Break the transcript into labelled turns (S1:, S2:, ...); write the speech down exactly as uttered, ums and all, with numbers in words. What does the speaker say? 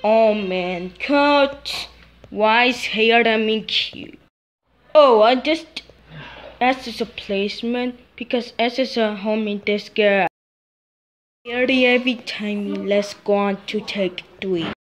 S1: Oh man, coach, why is Hayden meek you? Oh, I just S is a placement because S is a homie this girl. Every time let's go on to take three.